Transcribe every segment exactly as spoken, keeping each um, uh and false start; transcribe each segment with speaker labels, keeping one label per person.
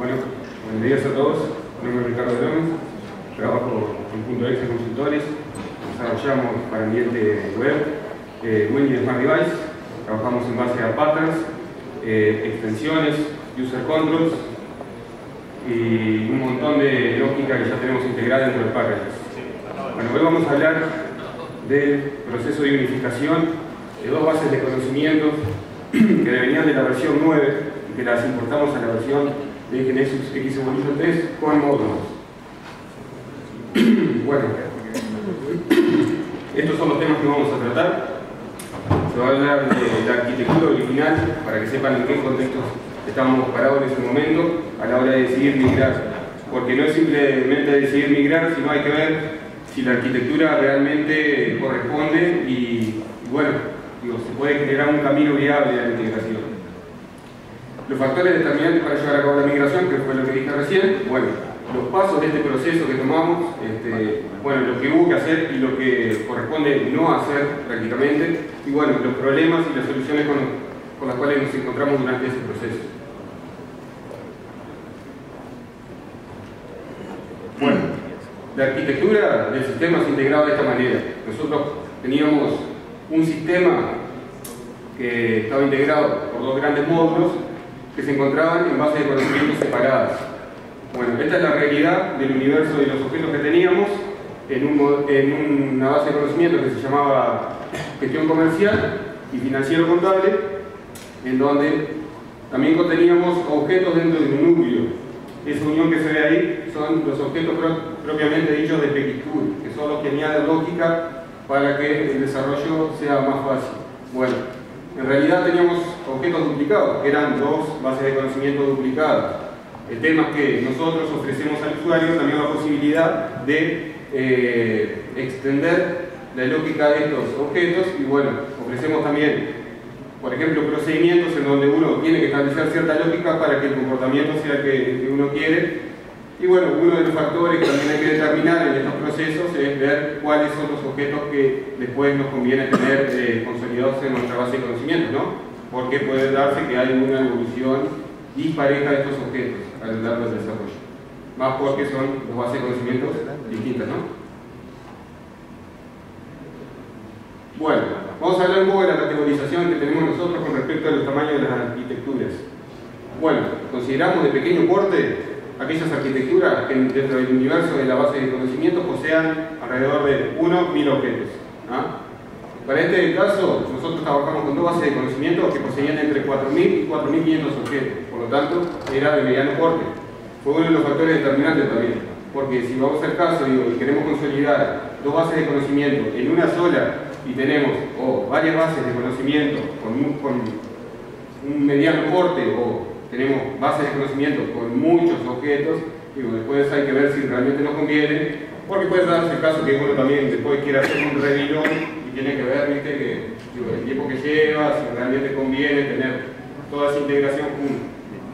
Speaker 1: Bueno, buenos días a todos. Mi nombre es Ricardo Gómez, trabajo en Punto Exe Consultores, desarrollamos para ambiente web, eh, Windows Smart Device, trabajamos en base a patterns, eh, extensiones, user controls y un montón de lógica que ya tenemos integrada dentro del package. Bueno, hoy vamos a hablar del proceso de unificación de dos bases de conocimientos que venían de la versión nueve y que las importamos a la versión de Genesis X Evolution tres con módulos. Bueno, estos son los temas que vamos a tratar. Se va a hablar de la arquitectura original para que sepan en qué contextos estamos parados en ese momento a la hora de decidir migrar, porque no es simplemente decidir migrar, sino hay que ver si la arquitectura realmente corresponde y, y bueno, digo, se puede generar un camino viable a la integración. Los factores determinantes para llevar a cabo la migración, que fue lo que dije recién, bueno, los pasos de este proceso que tomamos, este, bueno, lo que hubo que hacer y lo que corresponde no hacer prácticamente, y bueno, los problemas y las soluciones con, con las cuales nos encontramos durante ese proceso. Bueno, la arquitectura del sistema se integraba de esta manera. Nosotros teníamos un sistema que estaba integrado por dos grandes módulos que se encontraban en bases de conocimientos separadas. Bueno, esta es la realidad del universo de los objetos que teníamos en, un, en una base de conocimientos que se llamaba gestión comercial y financiero contable, en donde también conteníamos objetos dentro de un núcleo. Esa unión que se ve ahí son los objetos pro, propiamente dichos de P X Tool, que son los que añaden lógica para que el desarrollo sea más fácil. Bueno, en realidad teníamos objetos duplicados, que eran dos bases de conocimiento duplicadas. El tema es que nosotros ofrecemos al usuario también la posibilidad de eh, extender la lógica de estos objetos y bueno, ofrecemos también, por ejemplo, procedimientos en donde uno tiene que establecer cierta lógica para que el comportamiento sea el que, el que uno quiere. Y bueno, uno de los factores que también hay que determinar en estos procesos es ver cuáles son los objetos que después nos conviene tener eh, consolidados en nuestra base de conocimientos, ¿no? Porque puede darse que hay una evolución dispareja de estos objetos a lo largo del desarrollo. Más porque son dos bases de conocimientos distintas, ¿no? Bueno, vamos a hablar un poco de la categorización que tenemos nosotros con respecto a los tamaños de las arquitecturas. Bueno, consideramos de pequeño porte aquellas arquitecturas que dentro del universo de la base de conocimientos posean alrededor de uno mil objetos. ¿Ah? Para este caso, nosotros trabajamos con dos bases de conocimientos que poseían entre cuatro mil y cuatro mil quinientos objetos, por lo tanto, era de mediano porte. Fue uno de los factores determinantes también, porque si vamos al caso digo, y queremos consolidar dos bases de conocimiento en una sola y tenemos o varias bases de conocimiento con un, con un mediano porte o tenemos bases de conocimiento con muchos objetos, digo, después hay que ver si realmente nos conviene, porque puede darse el caso que uno también después quiera hacer un revirón y tiene que ver, viste, que digo, el tiempo que lleva, si realmente conviene tener toda esa integración junta.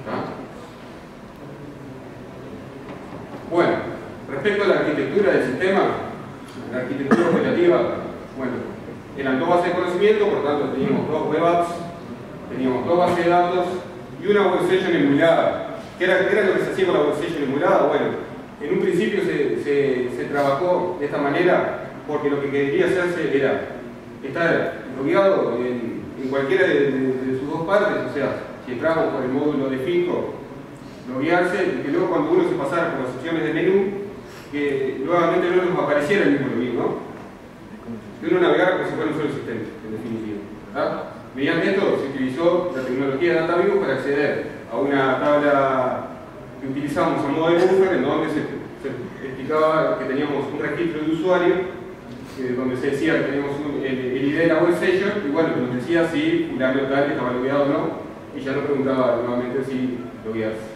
Speaker 1: Bueno, respecto a la arquitectura del sistema, la arquitectura operativa, bueno, eran dos bases de conocimiento, por lo tanto teníamos dos web apps, teníamos dos bases de datos y una web session emulada. ¿Qué era, qué era lo que se hacía con la web session emulada? Bueno, en un principio se, se, se trabajó de esta manera porque lo que quería hacerse era estar logueado en, en cualquiera de, de, de sus dos partes, o sea, si entramos por el módulo de Fico, loguearse y que luego cuando uno se pasara por las opciones de menú, que nuevamente no nos apareciera el mismo login, ¿no? Que uno navegara como si fuera un solo sistema, en definitiva. ¿Ah? Mediante esto se utilizó la tecnología de DataView para acceder a una tabla que utilizábamos a modo de buffer, en donde se, se explicaba que teníamos un registro de usuario, eh, donde se decía que teníamos un, el, el I D de la web session, y bueno, nos decía si fulano tal estaba logueado o no, y ya nos preguntaba nuevamente si loguearse.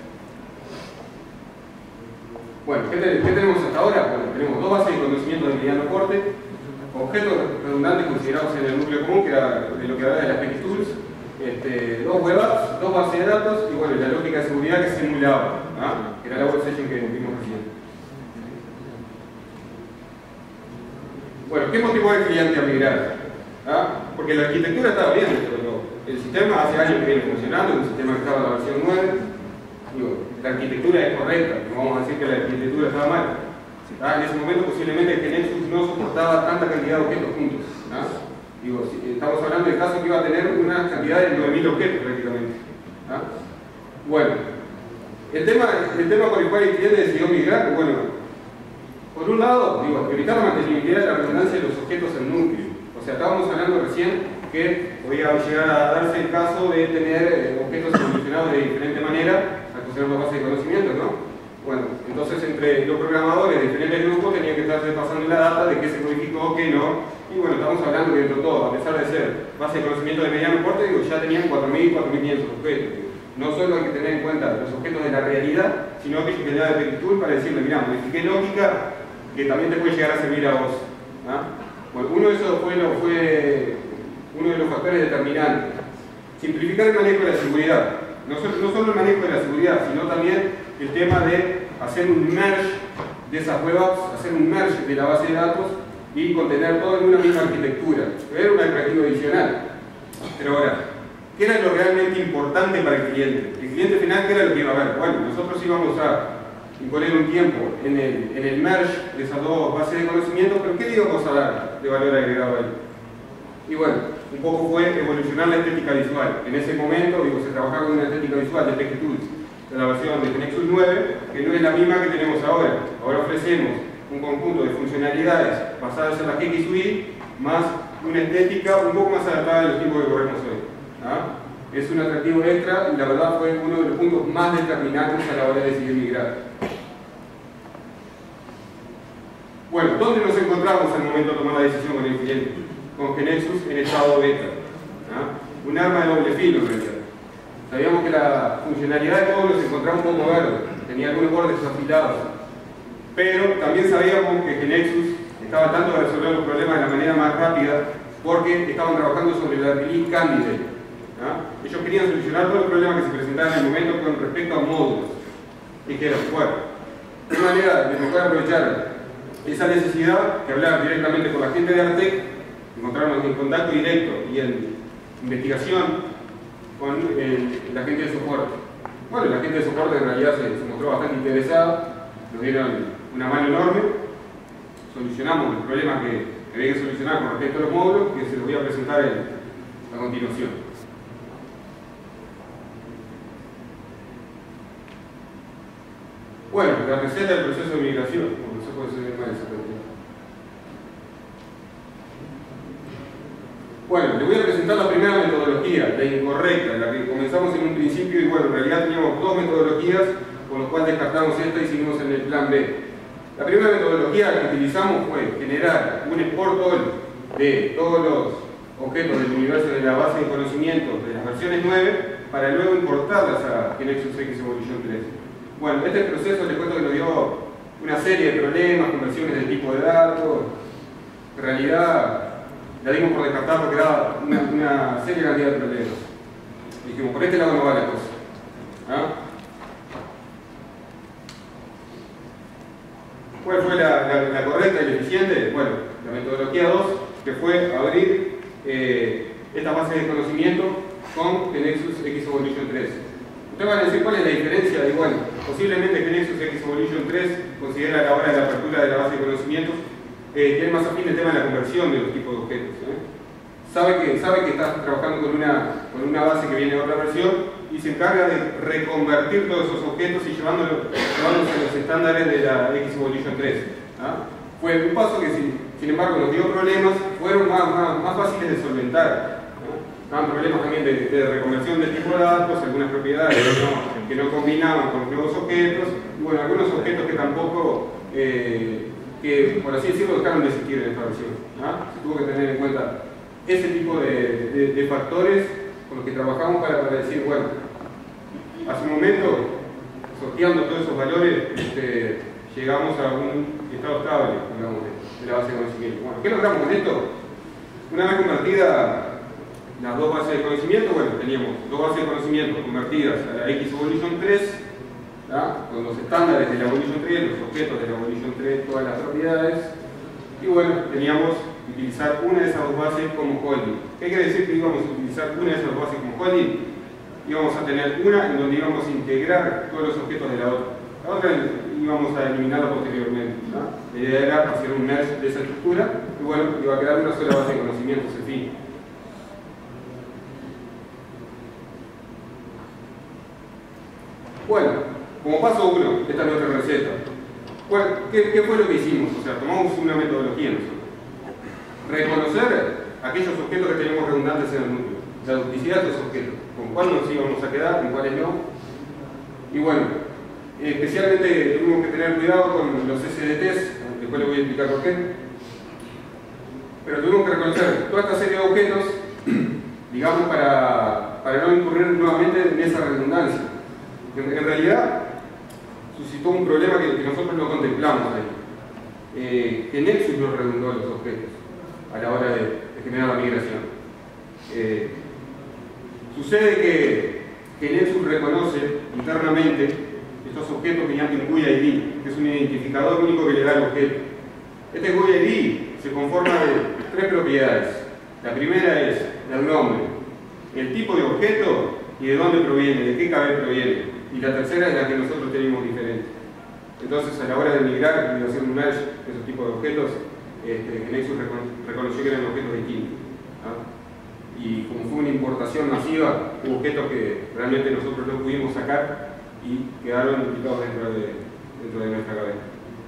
Speaker 1: Bueno, ¿qué, te, ¿qué tenemos hasta ahora? Bueno, tenemos dos bases de conocimiento de mediano porte, objetos redundantes considerados en el núcleo común, que era de lo que habla de las P X Tools, este, dos web apps, dos bases de datos y bueno, la lógica de seguridad que se simulaba, ¿ah? Que era la web session que vimos recién. Bueno, ¿qué motivó al cliente a migrar? ¿Ah? Porque la arquitectura estaba bien, pero el sistema hace años que viene funcionando, el sistema que estaba en la versión nueve, digo, la arquitectura es correcta, no vamos a decir que la arquitectura estaba mal. ¿Ah? En ese momento posiblemente que Nexus no soportaba tanta cantidad de objetos juntos. ¿Ah? Digo, si estamos hablando del caso que iba a tener una cantidad de nueve mil objetos prácticamente. ¿Ah? Bueno, el tema, el tema por el cual el cliente decidió migrar, bueno, por un lado, digo, evitar la mantenibilidad de la redundancia de los objetos en núcleo. O sea, estábamos hablando recién que podía llegar a darse el caso de tener eh, objetos evolucionados de diferente manera al considerar la base de conocimientos, ¿no? Bueno, entonces entre los programadores de diferentes grupos tenían que estarse pasando la data de qué se modificó, qué no. Y bueno, estamos hablando que dentro de todo, a pesar de ser base de conocimiento de mediano porte, digo, ya tenían cuatro mil, cuatro mil quinientos objetos. No solo hay que tener en cuenta los objetos de la realidad, sino aquellos que ya de Tectool para decirle, mira, modifiqué lógica que también te puede llegar a servir a vos. ¿Ah? Bueno, uno de esos fue, lo, fue uno de los factores determinantes. Simplificar el manejo de la seguridad. No solo, no solo el manejo de la seguridad, sino también el tema de hacer un merge de esas web apps, hacer un merge de la base de datos y contener todo en una misma arquitectura. Era un atractivo adicional. Pero ahora, ¿qué era lo realmente importante para el cliente? El cliente final, ¿qué era lo que iba a ver? Bueno, nosotros íbamos a imponer un tiempo en el, en el merge de esas dos bases de conocimiento, pero ¿qué le íbamos a dar de valor agregado ahí? Y bueno, un poco fue evolucionar la estética visual. En ese momento, digo, se trabajaba con una estética visual de Tectool, de la versión de Nexus nueve, que no es la misma que tenemos ahora. Ahora ofrecemos un conjunto de funcionalidades basadas en la X U I, más una estética un poco más adaptada a los tiempos que corremos hoy. ¿Ah? Es un atractivo extra y la verdad fue uno de los puntos más determinantes a la hora de decidir migrar. Bueno, ¿dónde nos encontramos al momento de tomar la decisión con el cliente? Con Nexus en estado beta. ¿Ah? Un arma de doble filo en realidad. Sabíamos que la funcionalidad de módulo se encontraba un poco verde, tenía algunos bordes afilados, pero también sabíamos que Nexus estaba tratando de resolver los problemas de la manera más rápida porque estaban trabajando sobre la release candidate. ¿Ah? Ellos querían solucionar todos los problemas que se presentaban en el momento con respecto a módulos. Y dijeron, bueno, una manera de mejor aprovechar esa necesidad que hablar directamente con la gente de Artec, encontrarnos en contacto directo y en investigación con el, la gente de soporte. Bueno, la gente de soporte en realidad se, se mostró bastante interesada, nos dieron una mano enorme, solucionamos los problemas que, que había que solucionar con respecto a los módulos, que se los voy a presentar en, a continuación. Bueno, la receta del proceso de migración, como se puede ser más exactamente. Bueno, le voy a presentar la primera metodología, la incorrecta, la que comenzamos en un principio y bueno, en realidad teníamos dos metodologías, con lo cual descartamos esta y seguimos en el plan B. La primera metodología que utilizamos fue generar un export all de todos los objetos del universo de la base de conocimientos de las versiones nueve para luego importarlas a Nexus X Evolution tres. Bueno, este proceso les cuento que nos dio una serie de problemas, conversiones de tipo de datos. En realidad la dimos por descartar porque daba una, una seria cantidad de problemas. Dijimos, por este lado no va la cosa. ¿Ah? ¿Cuál fue la, la, la correcta y la eficiente? Bueno, la metodología dos, que fue abrir eh, esta base de conocimiento con Nexus X Evolution tres. Ustedes van a decir cuál es la diferencia. Y bueno, posiblemente Nexus X Evolution tres considera a la hora de la apertura de la base de conocimientos eh, tiene más afín el tema de la conversión de los tipos de objetos. ¿eh? Sabe que, sabe que está trabajando con una, con una base que viene de otra versión y se encarga de reconvertir todos esos objetos y llevándolos, llevándolos a los estándares de la X Evolution tres. ¿ah? Fue un paso que, sin, sin embargo, nos dio problemas, fueron más, más, más fáciles de solventar. Estaban problemas también de, de reconversión de tipo de datos, algunas propiedades que no, que no combinaban con nuevos objetos, y bueno, algunos objetos que tampoco, eh, que por así decirlo, dejaron de existir en esta versión. ¿ah? Se tuvo que tener en cuenta ese tipo de, de, de factores con los que trabajamos para, para decir, bueno, hace un momento, sorteando todos esos valores, este, llegamos a un estado estable, digamos, de, de la base de conocimiento. Bueno, ¿qué logramos con esto? Una vez convertida las dos bases de conocimiento, bueno, teníamos dos bases de conocimiento convertidas a la X Evolution tres, ¿tá? Con los estándares de la Evolution tres, los objetos de la Evolution tres, todas las propiedades, y bueno, teníamos que utilizar una de esas dos bases como holding. ¿Qué quiere decir que íbamos a utilizar una de esas dos bases como holding? íbamos a tener una en donde íbamos a integrar todos los objetos de la otra. La otra íbamos a eliminarla posteriormente, ¿no? La idea era hacer un merge de esa estructura y bueno, iba a quedar una sola base de conocimientos, en fin. Bueno, como paso uno, esta es nuestra receta. Bueno, ¿qué, ¿qué fue lo que hicimos? O sea, tomamos una metodología nosotros. Reconocer aquellos objetos que tenemos redundantes en el núcleo, la duplicidad de esos objetos, con cuáles nos íbamos a quedar, con cuáles no. Y bueno, especialmente tuvimos que tener cuidado con los S D Ts, después les voy a explicar por qué. Pero tuvimos que reconocer toda esta serie de objetos, digamos, para, para no incurrir nuevamente en esa redundancia. En, en realidad, suscitó un problema que, que nosotros no contemplamos ahí. Eh, que Nexus no redundó los objetos a la hora de, de generar la migración. Eh, sucede que, que Nexus reconoce internamente estos objetos que llaman G U I I D, que es un identificador único que le da al objeto. Este G U I I D se conforma de tres propiedades. La primera es el nombre, el tipo de objeto y de dónde proviene, de qué K B proviene. Y la tercera es la que nosotros tenemos diferente. Entonces, a la hora de migrar y de hacer un merge de esos tipos de objetos, este, Nexus reconoció que eran objetos distintos, ¿no? Y como fue una importación masiva, hubo objetos que realmente nosotros no pudimos sacar y quedaron duplicados dentro de, dentro de nuestra cadena.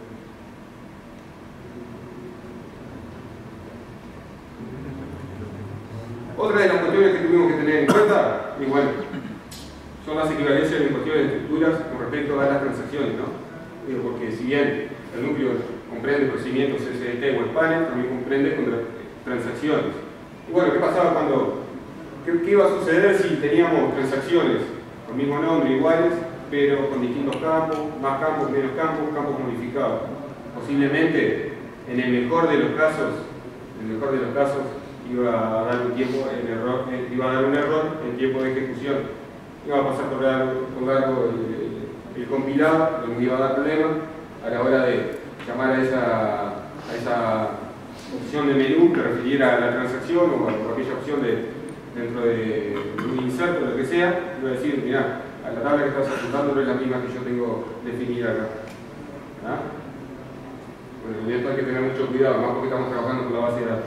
Speaker 1: Otra de las cuestiones que tuvimos que tener en cuenta, y bueno, son las equivalencias en cuestiones de estructuras con respecto a las transacciones, ¿no? Digo, porque si bien el núcleo comprende procedimientos S D T o spanner, también comprende transacciones. Y bueno, ¿qué pasaba cuando? ¿Qué, qué iba a suceder si teníamos transacciones con el mismo nombre, iguales, pero con distintos campos, más campos, menos campos, campos modificados? Posiblemente, en el mejor de los casos, en el mejor de los casos, iba a dar un tiempo en error, iba a dar un error en tiempo de ejecución. Iba a pasar por largo, por largo el, el, el compilado, lo que iba a dar problema a la hora de llamar a esa, a esa opción de menú que refiriera a la transacción o a, a aquella opción de, dentro de un inserto o lo que sea, iba a decir, mirá, a la tabla que estás apuntando no es la misma que yo tengo definida acá. ¿Ah? Bueno, en esto hay que tener mucho cuidado, más porque estamos trabajando con la base de datos.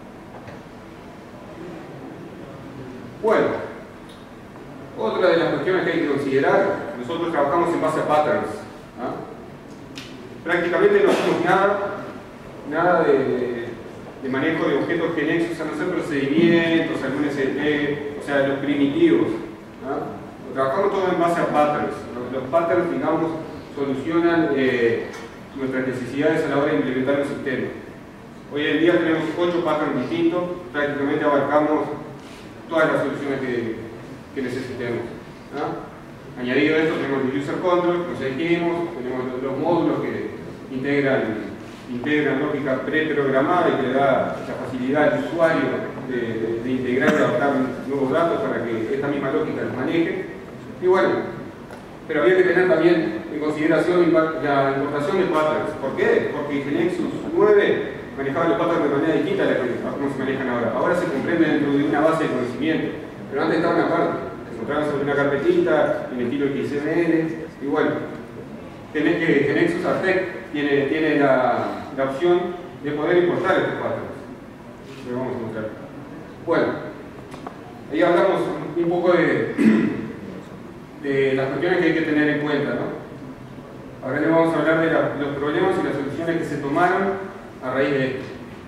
Speaker 1: Bueno, otra de las cuestiones que hay que considerar, nosotros trabajamos en base a patterns. ¿Ah? Prácticamente no hacemos nada, nada de, de manejo de objetos que Nexus, a no ser procedimientos, algún S D T, o sea, los primitivos. ¿Ah? Trabajamos todo en base a patterns. Los, los patterns, digamos, solucionan eh, nuestras necesidades a la hora de implementar un sistema. Hoy en día tenemos ocho patterns distintos, prácticamente abarcamos todas las soluciones que, que necesitemos. ¿No? Añadido a esto tenemos el user control, como ya dijimos, tenemos los, los módulos que integran, integran lógica preprogramada y que le da la facilidad al usuario de, de, de integrar y adaptar nuevos datos para que esta misma lógica los maneje. Y bueno, pero había que tener también en consideración la importación de patterns. ¿Por qué? Porque en Nexus nueve manejaba los patterns de manera distinta a la que a cómo se manejan ahora. Ahora se comprende dentro de una base de conocimiento, pero antes estaban aparte. Se encontraban sobre una carpetita en estilo X M L. Y bueno, tenés que, que Nexus Artec tiene, tiene la, la opción de poder importar estos patterns. Lo vamos a mostrar. Bueno, ahí hablamos un poco de, de las cuestiones que hay que tener en cuenta, ¿no? Ahora le vamos a hablar de la, los problemas y las soluciones que se tomaron a raíz de esto.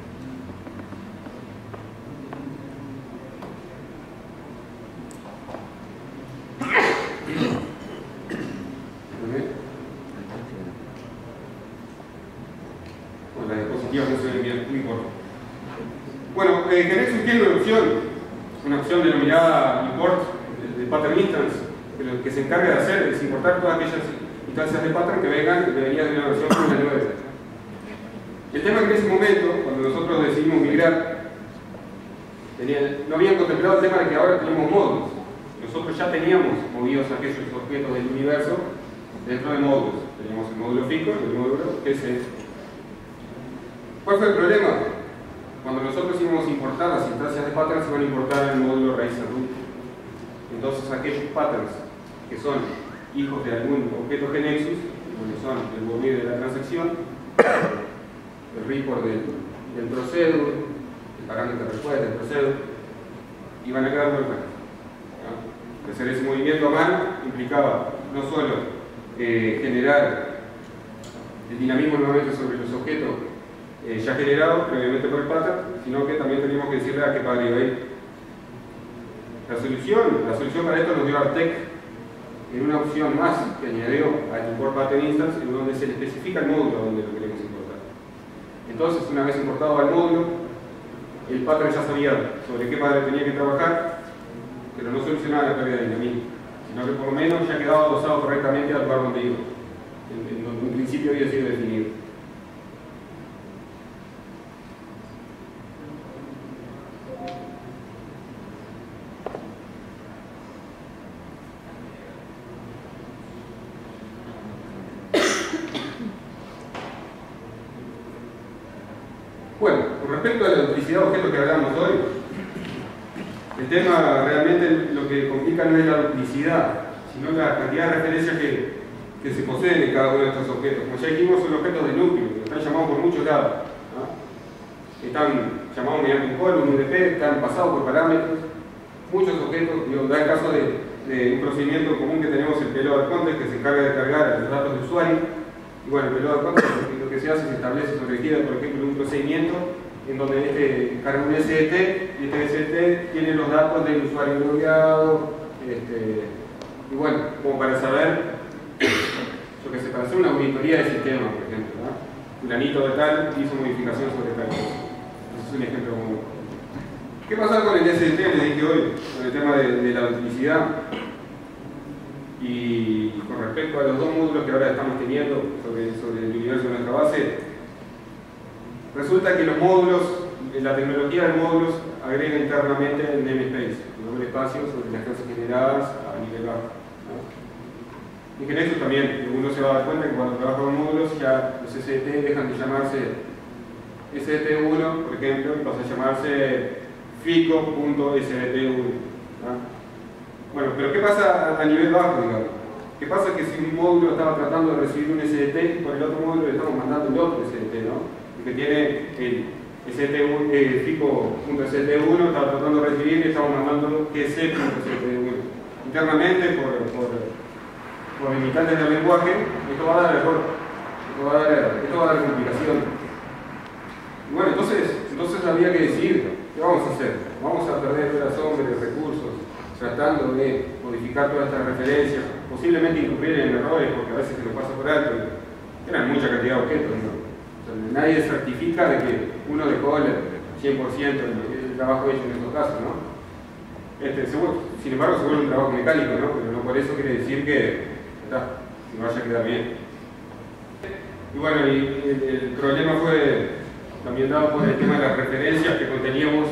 Speaker 1: Bueno, las diapositivas no se ven bien, no importa. Bueno, eh, que Nexus tiene una opción, una opción denominada import de, de pattern instance, que lo que se encarga de hacer es importar todas aquellas instancias de pattern que vengan que venían de una versión como la nueva. El tema es que en ese momento, cuando nosotros decidimos migrar, tenía, no habían contemplado el tema de que ahora tenemos módulos. Nosotros ya teníamos movidos aquellos objetos del universo dentro de módulos. Teníamos el módulo FICO y el módulo G C. ¿Cuál fue el problema? Cuando nosotros íbamos a importar las instancias de pattern, se iban a importar el módulo raíz root. Entonces aquellos patterns que son hijos de algún objeto GNexus, donde son el bobby de la transacción, el report del, del procedure, el parámetro de respuesta del procedure, iban a quedar muy buenos. Hacer ese movimiento a mano implicaba no solo eh, generar el dinamismo nuevamente sobre los objetos eh, ya generados previamente por el pattern, sino que también teníamos que decirle a qué padre iba a ir. La solución, la solución para esto nos dio Artec en una opción más que añadió al import pattern instance, en donde se le especifica el módulo donde lo queremos importar. Entonces, una vez importado al módulo, el pattern ya sabía sobre qué padre tenía que trabajar, pero no solucionaba la pérdida de dinamismo, sino que por lo menos ya quedaba adosado correctamente al lugar donde iba, en, en donde en principio había sido definido. Bueno, con respecto a la duplicidad de objetos que hablamos hoy, el tema realmente lo que complica no es la duplicidad, sino la cantidad de referencias que, que se poseen en cada uno de estos objetos. Como ya dijimos, son objetos de núcleo, que están llamados por muchos lados, ¿no? Están llamados mediante un call, un U D P, están pasados por parámetros. Muchos objetos, digo, da el caso de, de un procedimiento común que tenemos, el payload context, que se encarga de cargar los datos de usuario. Y bueno, el payload context lo que se hace es se establece sobre gira, por ejemplo, un procedimiento en donde este carga un S D T y este S D T tiene los datos del usuario logueado, este, y bueno, como para saber, yo que sé, para hacer una auditoría del sistema, por ejemplo, ¿no? Fulanito de tal hizo modificación sobre tal cosa. Ese es un ejemplo común. ¿Qué pasa con el S D T? Les dije hoy, con el tema de, de la duplicidad. Y con respecto a los dos módulos que ahora estamos teniendo sobre, sobre el universo de nuestra base, resulta que los módulos, la tecnología de módulos agrega internamente el namespace, el nombre de espacio sobre las clases generadas a nivel bajo, ¿no? En GNexus también uno se va a dar cuenta que cuando trabaja con módulos ya los S D T dejan de llamarse S D T uno, por ejemplo, y pasa a llamarse fico punto S D T uno, ¿no? Bueno, pero ¿qué pasa a nivel bajo, digamos? ¿Qué pasa que si un módulo estaba tratando de recibir un S D T y por el otro módulo le estamos mandando el otro S D T, ¿no? Que tiene el S D T uno, eh, fico punto S D T uno, estaba tratando de recibir y estamos mandando G C punto S D T uno. Internamente, por, por, por limitantes del lenguaje, esto va a dar error, esto va a dar, esto va a dar complicación. Y bueno, entonces, entonces había que decidir, ¿qué vamos a hacer? ¿Vamos a perder horas, hombres, recursos, tratando de modificar todas estas referencias, posiblemente incurrir en errores, porque a veces se nos pasa por alto, eran mucha cantidad de objetos, ¿no? Nadie certifica de que uno dejó el cien por ciento del trabajo hecho en estos casos, ¿no? Este, seguro, sin embargo, se vuelve un trabajo mecánico, ¿no? Pero no por eso quiere decir que está, que vaya a quedar bien. Y bueno, y el, el problema fue también dado por el tema de las referencias que conteníamos.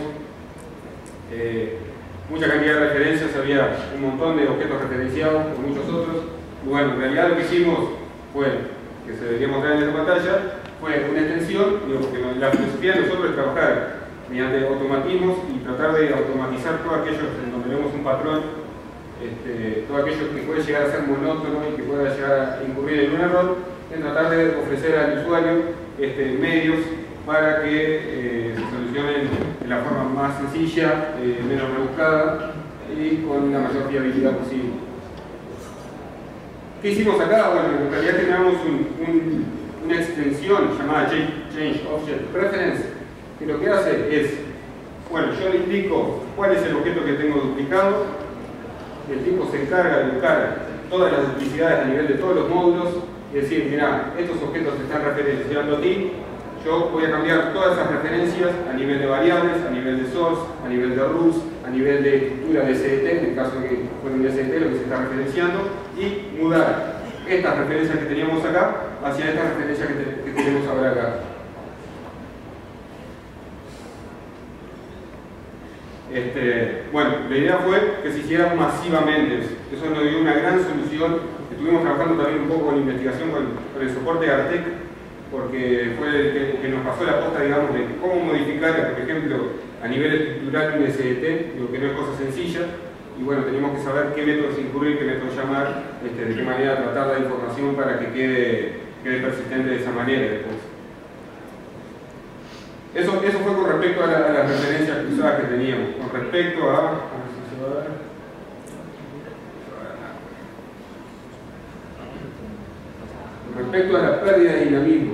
Speaker 1: Eh, mucha cantidad de referencias, había un montón de objetos referenciados por muchos otros. Y bueno, en realidad lo que hicimos fue, que se debería mostrar en esta pantalla, fue una extensión, digo, porque la filosofía de nosotros es trabajar mediante automatismos y tratar de automatizar todos aquellos en donde vemos un patrón, este, todo aquello que puede llegar a ser monótono y que pueda llegar a incurrir en un error, en tratar de ofrecer al usuario este, medios para que eh, se solucionen de la forma más sencilla, eh, menos rebuscada y con la mayor fiabilidad posible. ¿Qué hicimos acá? Bueno, en realidad generamos un, un, una extensión llamada Change Object Preference, que lo que hace es, bueno, yo le indico cuál es el objeto que tengo duplicado, el tipo se encarga de buscar todas las duplicidades a nivel de todos los módulos, y decir, mira, estos objetos se están referenciando a ti, yo voy a cambiar todas esas referencias a nivel de variables, a nivel de source, a nivel de rules, a nivel de estructura de S D T, en el caso de que fuera un S D T lo que se está referenciando, y mudar estas referencias que teníamos acá hacia estas referencias que, te, que tenemos ahora acá. Este, bueno, la idea fue que se hiciera masivamente. Eso nos dio una gran solución. Estuvimos trabajando también un poco en investigación con, con el soporte de Artec, porque fue el que, que nos pasó la posta, digamos, de cómo modificar, por ejemplo, a nivel estructural un S D T, digo que no es cosa sencilla, y bueno, teníamos que saber qué métodos incluir, qué métodos llamar, este, de qué manera tratar la información para que quede, quede persistente de esa manera después. Eso, eso fue con respecto a, la, a las referencias cruzadas que teníamos. Con respecto a... a ver si se va a ver. Con respecto a la pérdida de dinamismo.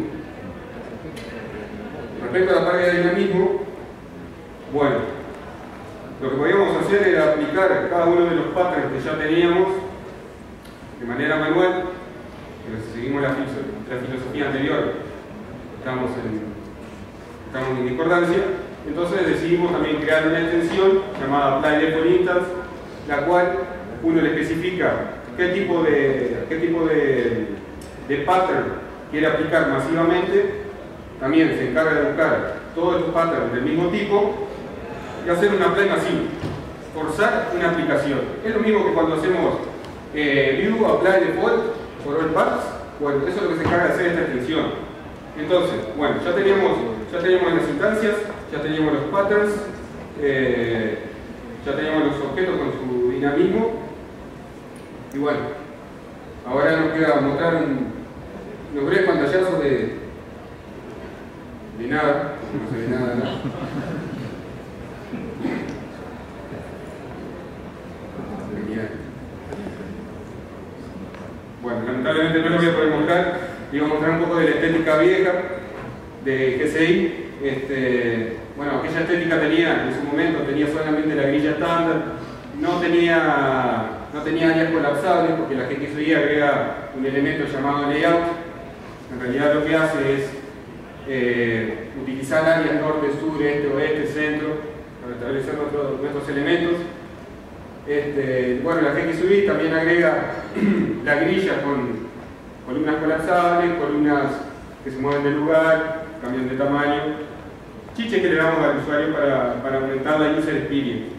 Speaker 1: Respecto a la pérdida de dinamismo, bueno, lo que podíamos hacer era aplicar cada uno de los patterns que ya teníamos de manera manual, pero si seguimos la, la filosofía anterior, estamos en, estamos en discordancia. Entonces decidimos también crear una extensión llamada apply default instance, la cual uno le especifica qué tipo de, qué tipo de, de pattern quiere aplicar masivamente. También se encarga de buscar todos estos patterns del mismo tipo y hacer un apply masivo, forzar una aplicación. Es lo mismo que cuando hacemos eh, view, apply default for all paths. Bueno, eso es lo que se encarga de hacer esta extensión. Entonces, bueno, ya teníamos, ya teníamos las instancias, ya teníamos los patterns, eh, ya teníamos los objetos con su dinamismo. Y bueno, ahora nos queda mostrar un, unos breves pantallazos de de nada, no se ve nada, ¿no? Genial. Bueno, lamentablemente no lo voy a poder mostrar. Iba a mostrar un poco de la estética vieja de G C I. Este, bueno, aquella estética tenía, en su momento, tenía solamente la grilla estándar, no tenía, no tenía áreas colapsables, porque la G X U I agrega un elemento llamado layout. En realidad lo que hace es Eh, utilizar áreas norte, sur, este, oeste, centro para establecer nuestro, nuestros elementos. Este, bueno, la G X U I también agrega la grilla con columnas colapsables, columnas que se mueven de lugar, cambian de tamaño, chiches que le damos al usuario para, para aumentar la user experience.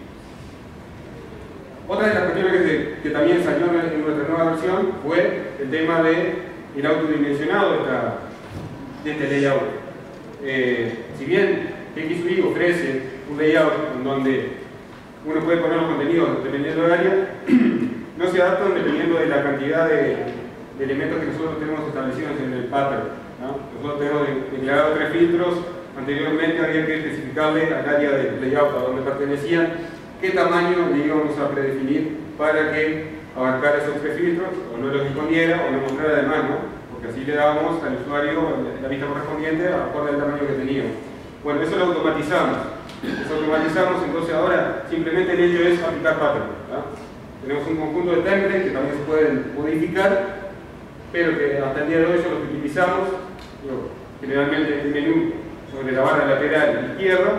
Speaker 1: Otra de las cuestiones que, se, que también salió en nuestra nueva versión fue el tema del autodimensionado de esta de este layout. Eh, si bien G X U I ofrece un layout en donde uno puede poner los contenidos dependiendo del área, no se adaptan dependiendo de la cantidad de, de elementos que nosotros tenemos establecidos en el pattern, ¿no? Nosotros tenemos declarado tres filtros, anteriormente había que especificarle al área de layout a donde pertenecían qué tamaño le íbamos a predefinir para que abarcara esos tres filtros, o no los escondiera o no mostrara de más, ¿no? Porque así le dábamos al usuario la vista correspondiente acorde al tamaño que teníamos. Bueno, eso lo automatizamos. Eso automatizamos, entonces ahora simplemente el hecho es aplicar pattern, ¿no? Tenemos un conjunto de templates que también se pueden modificar, pero que hasta el día de hoy son los que utilizamos. Digo, generalmente el menú sobre la barra lateral izquierda,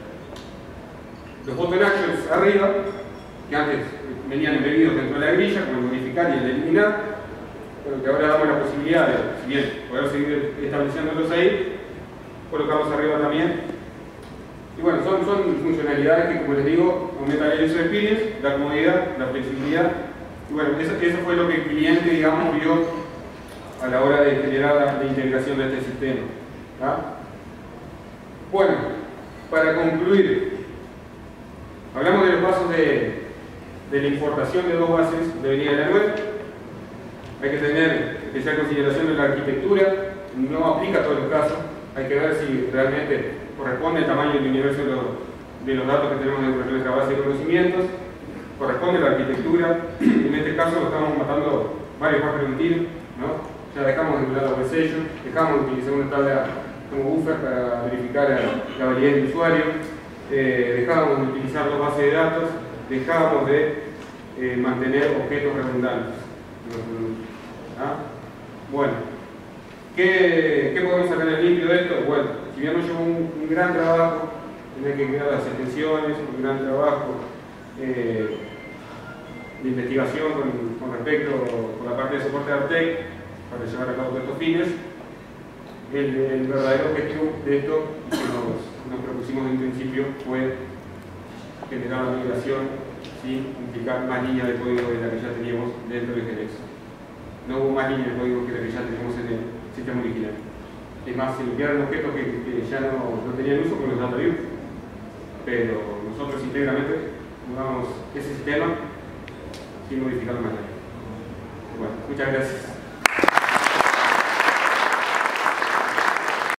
Speaker 1: los button actions arriba, que antes venían embebidos dentro de la grilla, como el modificar y el eliminar, pero que ahora damos la posibilidad de, si bien poder seguir estableciéndolos ahí, colocamos arriba también. Y bueno, son, son funcionalidades que, como les digo, aumentan la user experience, la comodidad, la flexibilidad. Y bueno, eso, eso fue lo que el cliente, digamos, vio a la hora de generar la, la integración de este sistema, ¿tá? Bueno, para concluir, hablamos de los pasos de, de la importación de dos bases de venida de la web. Hay que tener especial consideración en la arquitectura, no aplica a todos los casos, hay que ver si realmente corresponde el tamaño del universo de los, de los datos que tenemos dentro de nuestra base de conocimientos, corresponde la arquitectura. En este caso estamos matando varios pájaros de un tiro, ¿no? Ya dejamos de regular la web session, dejamos de utilizar una tabla como buffer para verificar la validez del usuario, eh, dejamos de utilizar dos bases de datos, dejamos de eh, mantener objetos redundantes. ¿Ah? Bueno, ¿qué, ¿qué podemos sacar en limpio de esto? Bueno, si bien nos llevó un, un gran trabajo, tener que crear las extensiones, un gran trabajo eh, de investigación con, con respecto con la parte de soporte de Artec para llevar a cabo todos estos fines, el, el verdadero objetivo de esto que nos, nos propusimos en principio fue generar una migración sin implicar más líneas de código de la que ya teníamos dentro de G N X. No hubo más líneas de código que la que ya teníamos en el sistema original. Es más, se limpiaron objetos que, que ya no, no tenían uso con los data view, pero nosotros íntegramente jugamos ese sistema sin modificar más nada. Bueno, muchas gracias.